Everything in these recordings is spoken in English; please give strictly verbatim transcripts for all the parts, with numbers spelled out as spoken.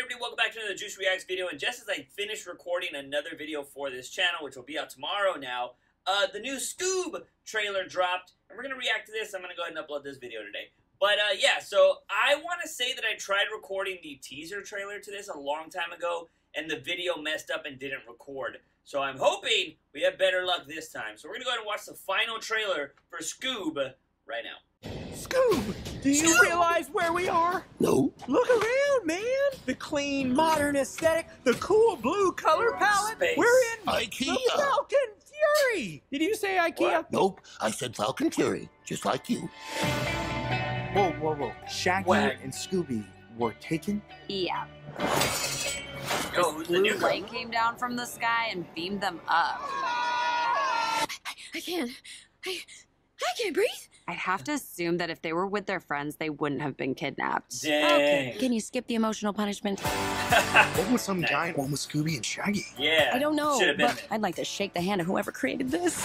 everybody, welcome back to another Juice Reacts video, and just as I finished recording another video for this channel, which will be out tomorrow now, uh, the new Scoob trailer dropped, and we're going to react to this. I'm going to go ahead and upload this video today. But, uh, yeah, so I want to say that I tried recording the teaser trailer to this a long time ago, and the video messed up and didn't record. So I'm hoping we have better luck this time. So we're going to go ahead and watch the final trailer for Scoob right now. Scoob! Do you Scoob! realize where we are? No. Look around, man! The clean, modern aesthetic, the cool blue color palette. Space. We're in IKEA. the Falcon Fury! Did you say IKEA? What? Nope, I said Falcon Fury, just like you. Whoa, whoa, whoa. Shaggy Wag. and Scooby were taken? Yeah. Yo, who's the new Blue girl? light came down from the sky and beamed them up. I, I can't. I, I can't breathe. I'd have to assume that if they were with their friends, they wouldn't have been kidnapped. Dang. Okay, can you skip the emotional punishment? What was some Nice. giant one with Scooby and Shaggy? Yeah. I don't know, Should've been but there. I'd like to shake the hand of whoever created this.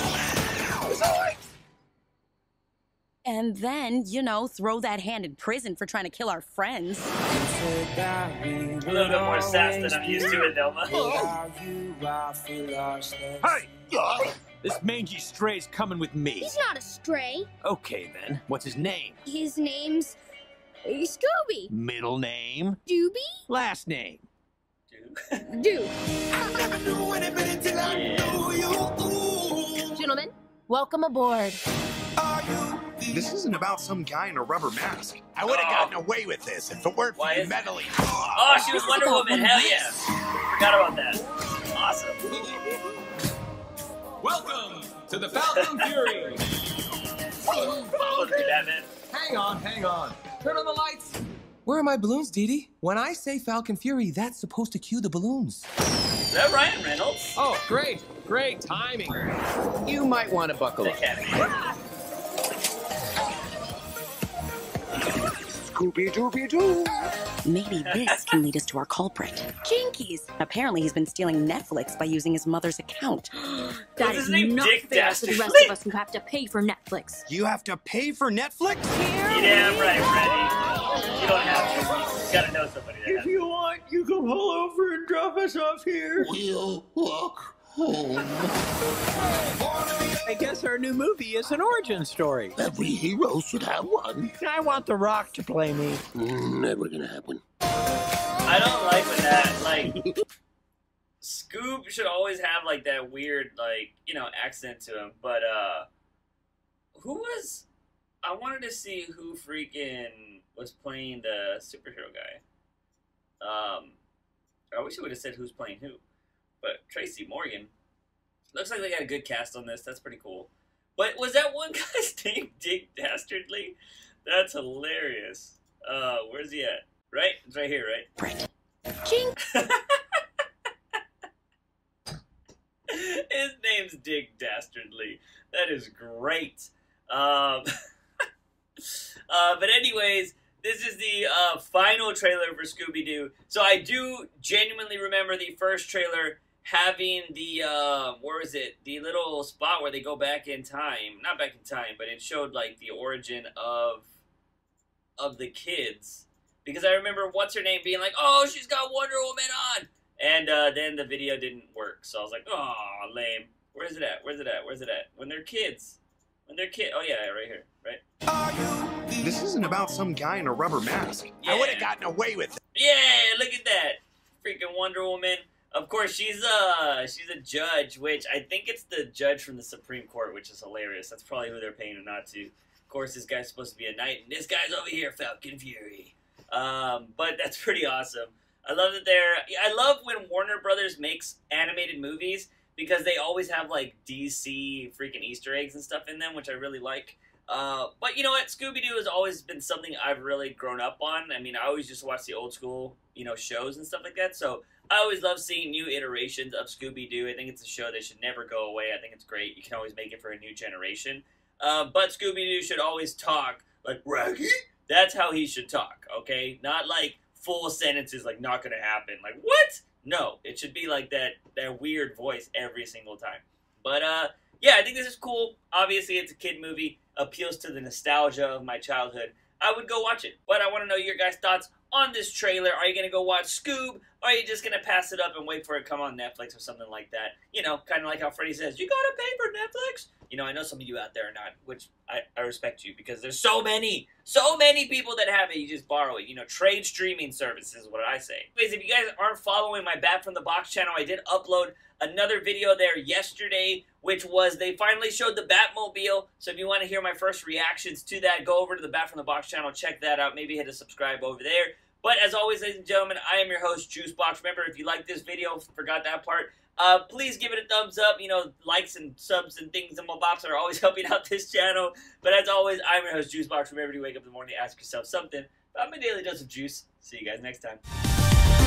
And then, you know, throw that hand in prison for trying to kill our friends. A little bit more sass than I'm used to with Delma. Hey! Yeah. This mangy stray's coming with me. He's not a stray. Okay, then. What's his name? His name's uh, Scooby. Middle name? Doobie? Last name? Dude. Dude. Yeah. Gentlemen, welcome aboard. This isn't about some guy in a rubber mask. I would have Oh. gotten away with this if it weren't Why for you is- meddling. Oh, she was Wonder Woman. Hell yeah. Forgot about that. Awesome. Welcome to the Falcon Fury. Supposed to be Batman. Hang on, hang on. Turn on the lights. Where are my balloons, Dee Dee? When I say Falcon Fury, that's supposed to cue the balloons. Is that Ryan Reynolds? Oh, great, great timing. You might want to buckle The up. Academy. Scooby-Dooby-Doo! Maybe this can lead us to our culprit. Jinkies! Apparently he's been stealing Netflix by using his mother's account. That is not Dick fair for the Dastardly. rest of us who have to pay for Netflix. You have to pay for Netflix? You damn right, Freddy. You don't have to. You gotta know somebody that has. you want, you can pull over and drop us off here. We'll walk home. I guess our new movie is an origin story. Every hero should have one. I want The Rock to play me. Mm, never gonna happen. I don't like when that, like, Scoob should always have, like, that weird, like, you know, accent to him. But, uh, who was, I wanted to see who freaking was playing the superhero guy. Um, I wish I would have said who's playing who. But Tracy Morgan. Looks like they got a good cast on this. That's pretty cool. But was that one guy's name Dick Dastardly? That's hilarious. Uh, where's he at? Right? It's right here, right? Jink. His name's Dick Dastardly. That is great. Um, uh, but anyways, this is the uh, final trailer for Scooby-Doo. So I do genuinely remember the first trailer having the, uh, where is it? The little spot where they go back in time. Not back in time, but it showed, like, the origin of, of the kids. Because I remember what's-her-name being like, oh, she's got Wonder Woman on! And uh, then the video didn't work. So I was like, oh, lame. Where's it at? Where's it at? Where's it at? When they're kids. When they're kids. Oh, yeah, right here. Right? This isn't about some guy in a rubber mask. Yeah. I would have gotten away with it. Yeah, look at that. Freaking Wonder Woman. Of course, she's a, she's a judge, which I think it's the judge from the Supreme Court, which is hilarious. That's probably who they're paying him not to. Of course, this guy's supposed to be a knight, and this guy's over here, Falcon Fury. Um, but that's pretty awesome. I love that they're... I love when Warner Brothers makes animated movies because they always have, like, D C freaking Easter eggs and stuff in them, which I really like. Uh, but you know what? Scooby-Doo has always been something I've really grown up on. I mean, I always just watch the old school, you know, shows and stuff like that. So I always love seeing new iterations of Scooby-Doo. I think it's a show that should never go away. I think it's great. You can always make it for a new generation. Uh, but Scooby-Doo should always talk like, Raggy? That's how he should talk, okay? Not like full sentences like, not gonna happen. Like, what? No, it should be like that, that weird voice every single time. But, uh, yeah, I think this is cool. Obviously, it's a kid movie. Appeals to the nostalgia of my childhood. I would go watch it. But I want to know your guys' thoughts on this trailer? Are you going to go watch Scoob? Or are you just going to pass it up and wait for it to come on Netflix or something like that? You know, kind of like how Freddy says, you gotta pay for Netflix? You know, I know some of you out there are not, which I, I respect you, because there's so many, so many people that have it, you just borrow it. You know, trade streaming services is what I say. Anyways, if you guys aren't following my Back from the Box channel, I did upload another video there yesterday, which was they finally showed the Batmobile. So if you want to hear my first reactions to that, go over to the Back from the Box channel, check that out. Maybe hit a subscribe over there. But as always, ladies and gentlemen, I am your host, JUICEbox. Remember, if you like this video, forgot that part, uh, please give it a thumbs up. You know, likes and subs and things in my box are always helping out this channel. But as always, I'm your host, JUICEbox. Remember to wake up in the morning, ask yourself something about my daily dose of juice. See you guys next time.